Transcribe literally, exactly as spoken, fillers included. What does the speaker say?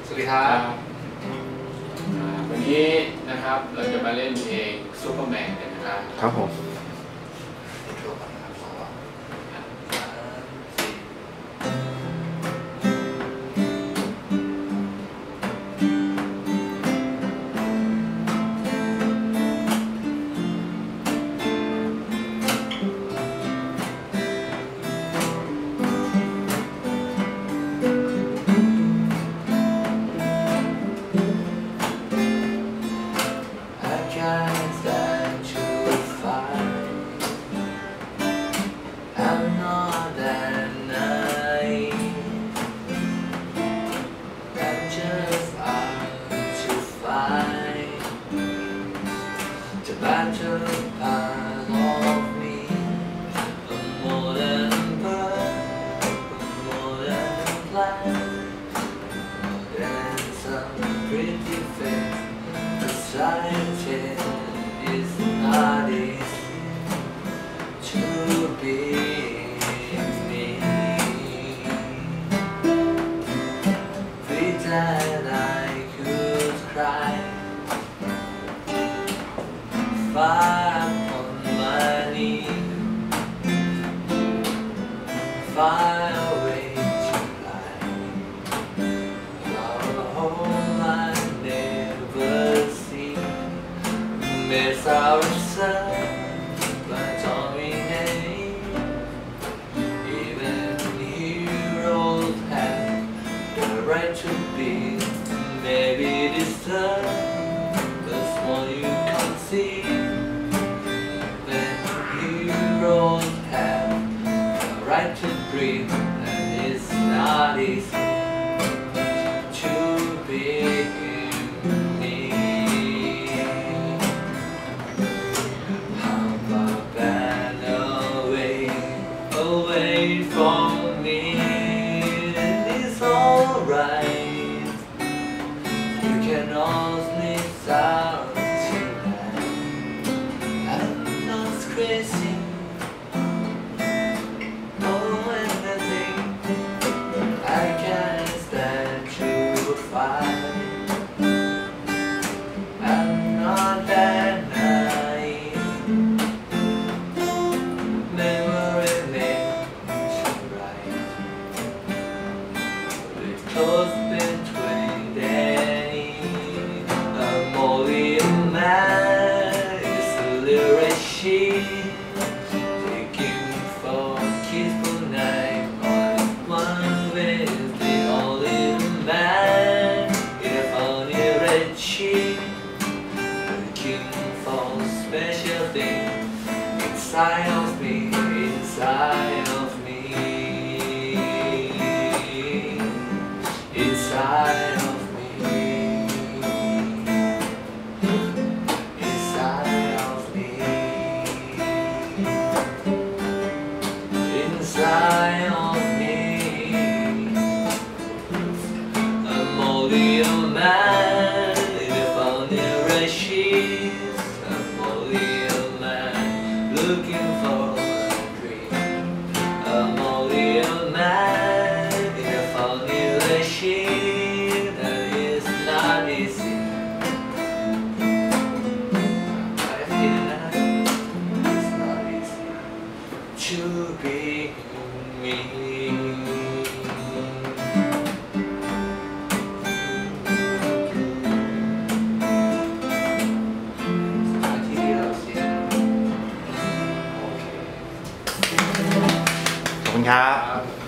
สวัสดีครับวันนี้นะครับเราจะมาเล่นเพลงซูเปอร์แมนกันนะครับครับผม Battle part of me, more than bird, more than plant, and some pretty face. Society is not easy to be me. Pretend I could cry. Far on my knees, far away to lie. Our home I never see. Miss ourselves by dominating. Even heroes have the right to be. Maybe this time, the small you can't see. Heroes have the right to breathe, and it's not easy to be me. How about that away, away from me? And it's alright. You can only sound tonight. I'm not crazy. I'm not that naive. Memory makes right. With close between days, I'm only a man. It's a little sheet. Taking for a kiss for night. On one way is the only man. If only red sheet. Looking for special things inside of me, inside of me, inside of me, inside of me, inside of me. I'm only a man. If only red sheets. I'm only a man looking for a dream. I'm only a man. If only red sheets. That is not easy. I feel that it's not easy to be me. ขอบคุณครับ